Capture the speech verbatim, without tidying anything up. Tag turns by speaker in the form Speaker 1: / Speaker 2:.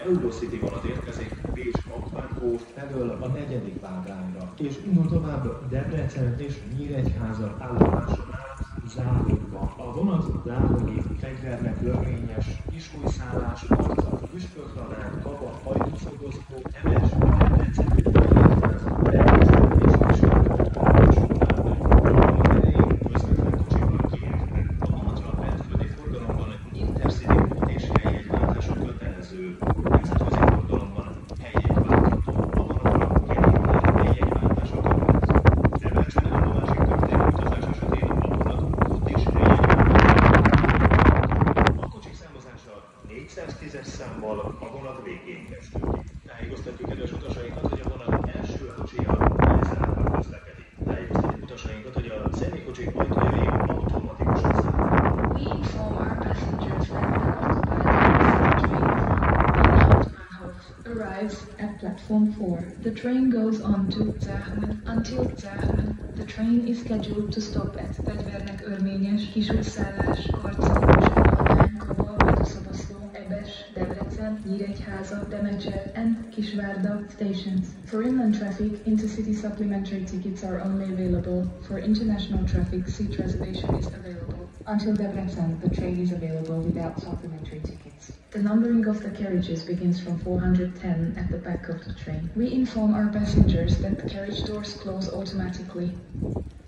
Speaker 1: Eurocity vonat érkezik Pécs-Akvárkó felől a negyedik vágányra, és indul tovább Debrecen és Nyíregyháza állomáson át Záhonyba. A vonat záhonyi fegyvernek örvényes, kisújszállás, arca, püspöktanár, kaba, hajdúszodosztó, emes, Debrecen, Nyíregyháza, Debrecen és Kisújszállás elején közvetlen kocsival kiérnek. A vonatra bentföldi forgalomban Intercity út és helyjegyváltások kötelező. Nemzetközi forgalomban helyjegyváltató. A vonatra kerékpár helyjegyváltások kötelező. Debrecen állomásig történő utazás esetén a vonat út és helyjegyváltások. A kocsik számozása négyszáztízes számmal a vonat végén kezdődik. Tájékoztatjuk kedves utasainkat, hogy a vonat első kocsija lezárva közlekedik. Tájékoztatjuk utasainkat, hogy a személykocsik ajtajai automatikusan zárnak.
Speaker 2: We inform our passengers that the Hortobágy arrives at platform four. The train goes on to Záhony. Until Záhony, the train is scheduled to stop at fegyvernek örvényes, kisújszállás, Karca, Püspöktanár, Kaba, Hajdúszoboszló, Ebes, Debrecen, Nyíregyháza, Demecser, and Kisvárda stations. For inland traffic, intercity supplementary tickets are only available. For international traffic, seat reservation is available. Until Debrecen, the train is available without supplementary tickets. The numbering of the carriages begins from four hundred ten at the back of the train. We inform our passengers that the carriage doors close automatically.